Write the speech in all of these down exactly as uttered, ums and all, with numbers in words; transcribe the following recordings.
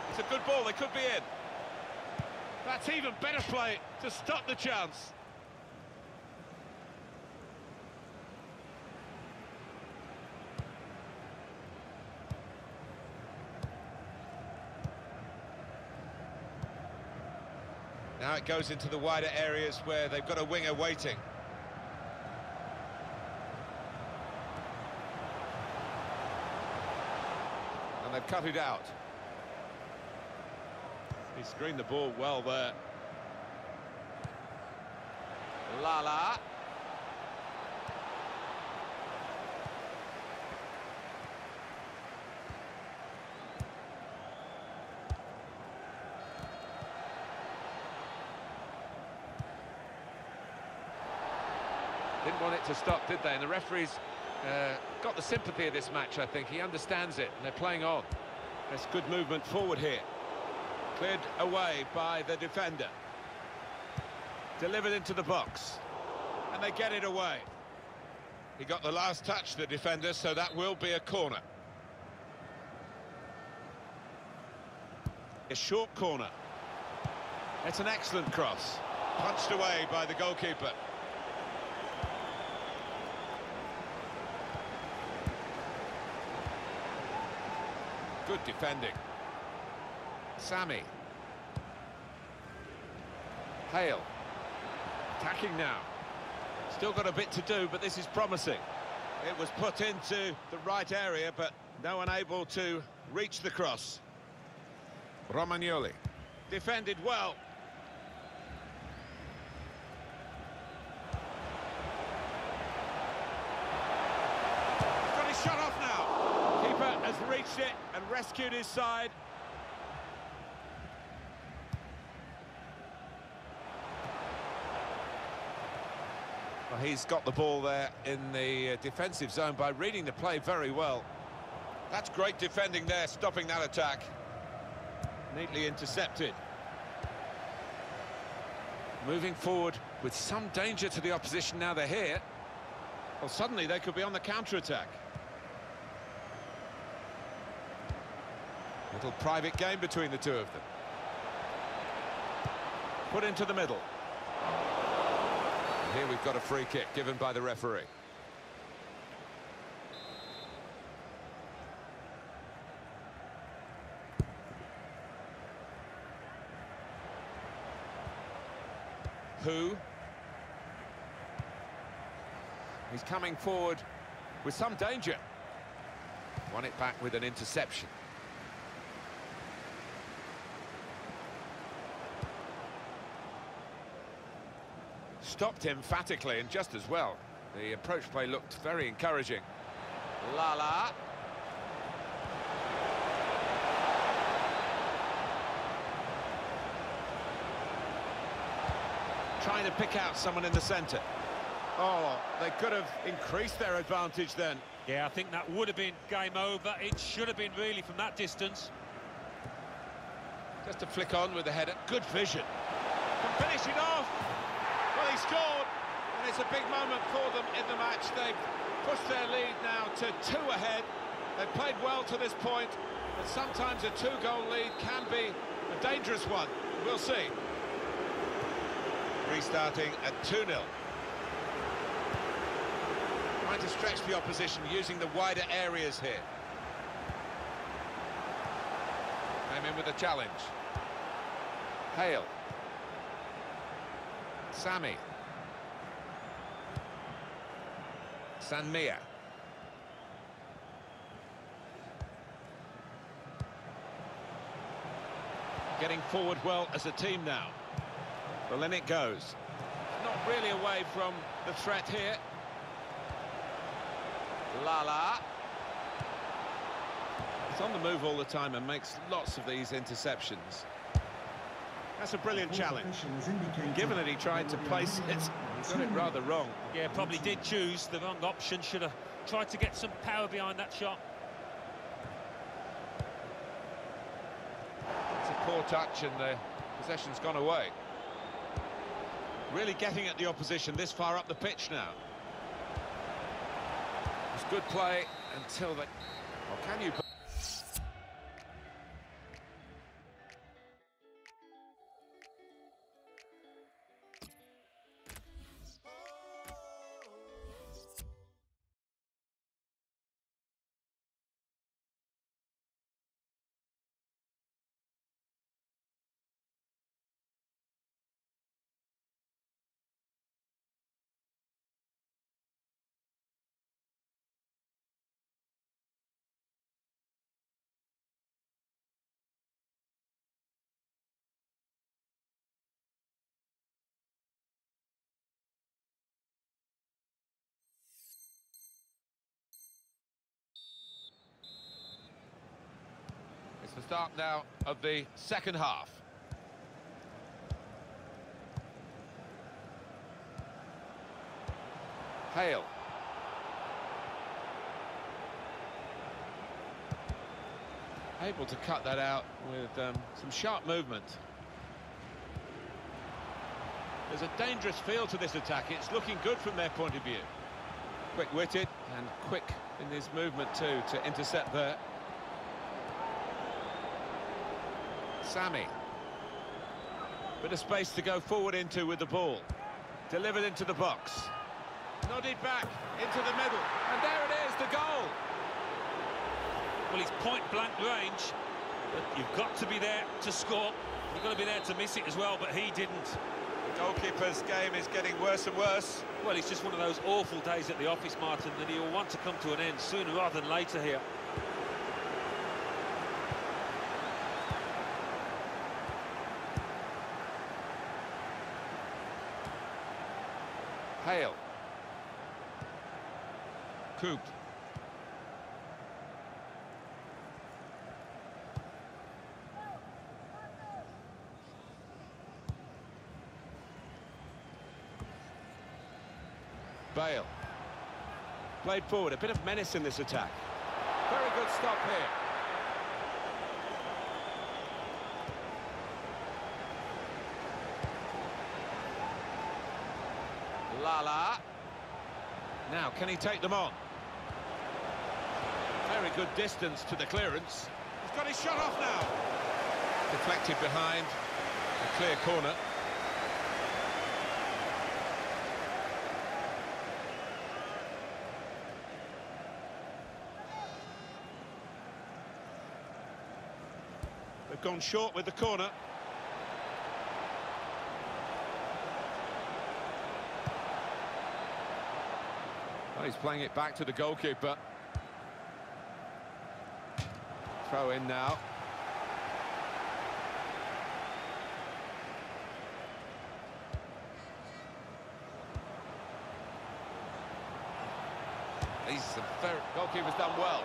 It's a good ball, they could be in. That's even better play to stop the chance. Now it goes into the wider areas where they've got a winger waiting. And they've cut it out. He screened the ball well there. Lala. Didn't want it to stop, did they? And the referee's uh, got the sympathy of this match, I think. He understands it, and they're playing on. That's good movement forward here. Cleared away by the defender. Delivered into the box. And they get it away. He got the last touch, the defender, so that will be a corner. A short corner. It's an excellent cross. Punched away by the goalkeeper. Good defending. Sammy. Hale. Attacking now. Still got a bit to do, but this is promising. It was put into the right area, but no one able to reach the cross. Romagnoli. Defended well. Got his shot off now. Keeper has reached it and rescued his side. Well, he's got the ball there in the uh, defensive zone by reading the play very well. That's great defending there, stopping that attack. Neatly intercepted. Moving forward with some danger to the opposition now they're here. Well, suddenly they could be on the counter-attack. Little private game between the two of them. Put into the middle. And here we've got a free kick given by the referee. Who? He's coming forward with some danger. Won it back with an interception. Stopped emphatically and just as well. The approach play looked very encouraging. Lala. Trying to pick out someone in the centre. Oh, they could have increased their advantage then. Yeah, I think that would have been game over. It should have been really from that distance. Just to flick on with the header. Good vision. Can finish it off. Well, he scored, and it's a big moment for them in the match. They've pushed their lead now to two ahead. They've played well to this point, but sometimes a two-goal lead can be a dangerous one. We'll see. Restarting at two nil. Trying to stretch the opposition using the wider areas here. Came in with a challenge. Hale. Sammy. Sanmia. Getting forward well as a team now. Well, in it goes. Not really away from the threat here. Lala. He's on the move all the time and makes lots of these interceptions. That's a brilliant challenge. Given that he tried to place it, he got it rather wrong. Yeah, probably did choose the wrong option. Should have tried to get some power behind that shot. It's a poor touch and the possession's gone away. Really getting at the opposition this far up the pitch now. It's good play until they... Well, can you... Start now of the second half. Hale. Able to cut that out with um, some sharp movement. There's a dangerous feel to this attack. It's looking good from their point of view. Quick-witted and quick in his movement too to intercept there. Sammy. Bit of space to go forward into with the ball. Delivered into the box. Nodded back into the middle. And there it is, the goal. Well, he's point-blank range, but you've got to be there to score. You've got to be there to miss it as well, but he didn't. The goalkeeper's game is getting worse and worse. Well, it's just one of those awful days at the office, Martin, that he'll want to come to an end sooner rather than later here. Hale. Cooped. Bale. Played forward, a bit of menace in this attack. Very good stop here. Lala. Now, can he take them on? Very good distance to the clearance. He's got his shot off now. Deflected behind. A clear corner. They've gone short with the corner. Well, he's playing it back to the goalkeeper. Throw in now. He's a very... Goalkeeper's done well.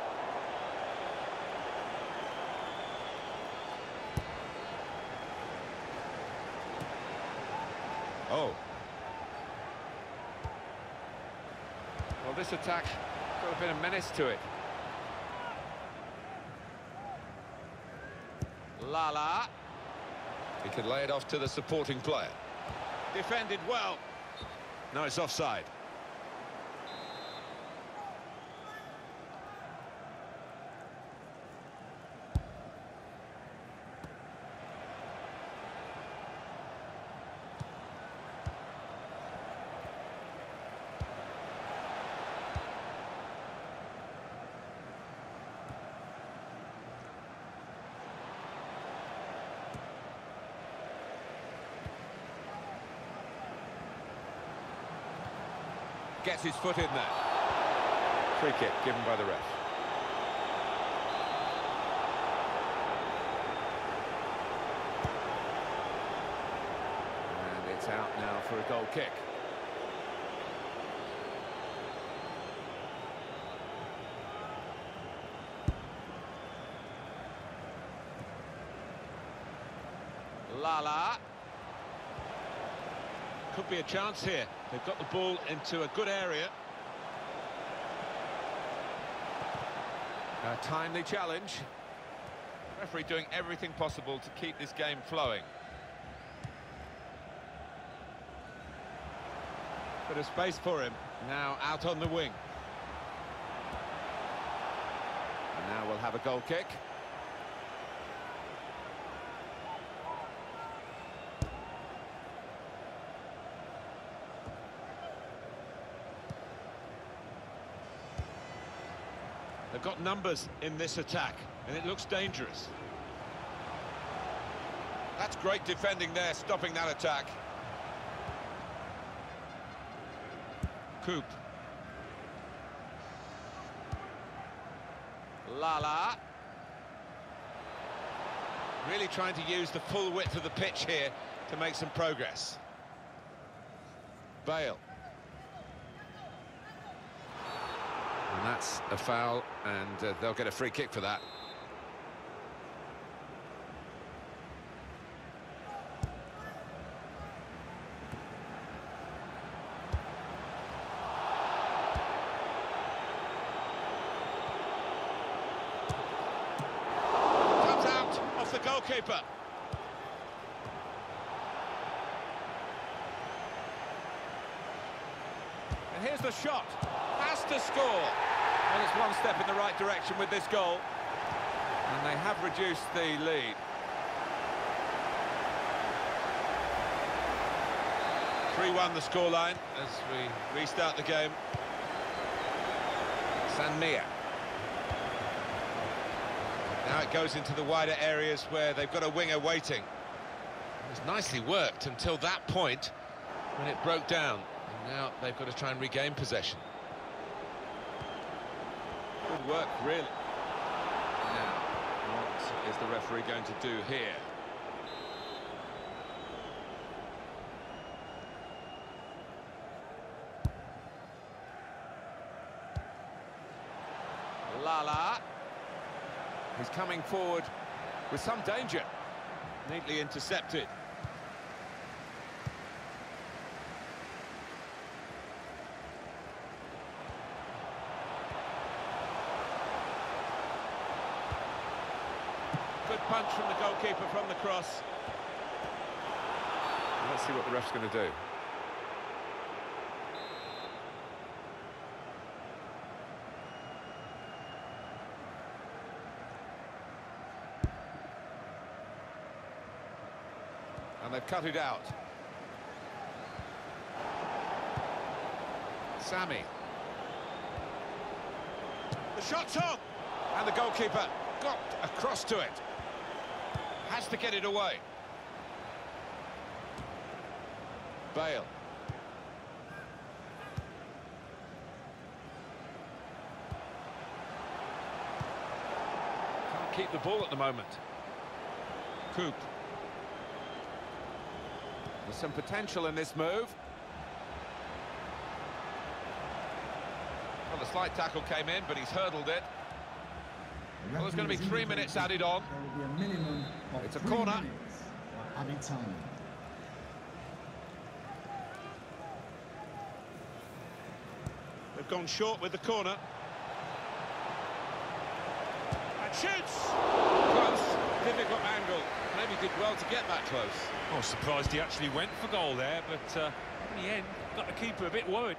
Oh. Well, this attack got a bit of menace to it. Lala. He can lay it off to the supporting player. Defended well. No, it's offside. Gets his foot in there. Free kick given by the ref. And it's out now for a goal kick. Lala. Could be a chance here. They've got the ball into a good area. A timely challenge. Referee doing everything possible to keep this game flowing. Bit of space for him. Now out on the wing. And now we'll have a goal kick. They've got numbers in this attack, and it looks dangerous. That's great defending there, stopping that attack. Coop. Lala. Really trying to use the full width of the pitch here to make some progress. Bale. And that's a foul, and uh, they'll get a free kick for that. goalkeeper. And here's the shot. Has to score. Well, it's one step in the right direction with this goal. And they have reduced the lead. three one the scoreline as we restart the game. Sanmia. Now it goes into the wider areas where they've got a winger waiting. It was nicely worked until that point when it broke down. And now they've got to try and regain possession. Good work, really. Now, what is the referee going to do here? Lala. He's coming forward with some danger. Neatly intercepted. Good punch from the goalkeeper from the cross. Let's see what the ref's going to do. And they've cut it out. Sammy. The shot's on! And the goalkeeper got across to it. Has to get it away. Bale. Can't keep the ball at the moment. Coop. There's some potential in this move. Well, the slight tackle came in, but he's hurdled it. Well, there's going to be three minutes added on. There will be a minimum of It's a three corner. minutes for added time. They've gone short with the corner. And shoots! Close, difficult angle. Maybe did well to get that close. I was surprised he actually went for goal there, but uh, in the end, got the keeper a bit worried.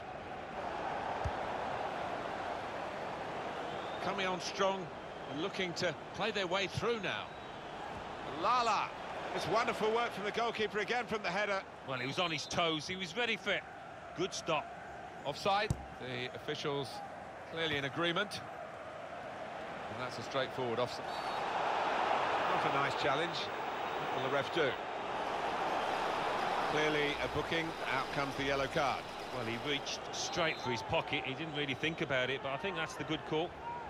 Coming on strong and looking to play their way through now. Lala. It's wonderful work from the goalkeeper again from the header. Well, he was on his toes, he was ready for it. Good stop. Offside. The officials clearly in agreement. And that's a straightforward offside. Not a nice challenge. What will the ref do? Clearly a booking. Out comes the yellow card. Well, he reached straight for his pocket. He didn't really think about it, but I think that's the good call.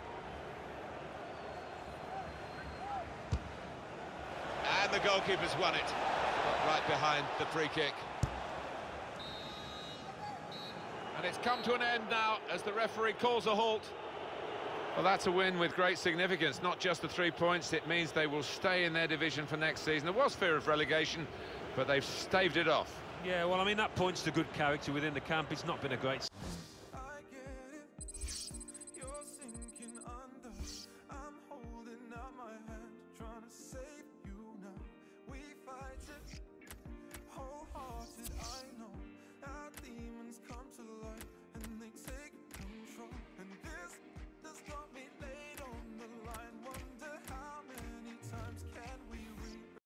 And the goalkeeper's won it. Got right behind the free kick. And it's come to an end now as the referee calls a halt. Well, that's a win with great significance. Not just the three points, it means they will stay in their division for next season. There was fear of relegation, but they've staved it off. Yeah, well, I mean, that points to good character within the camp. It's not been a great...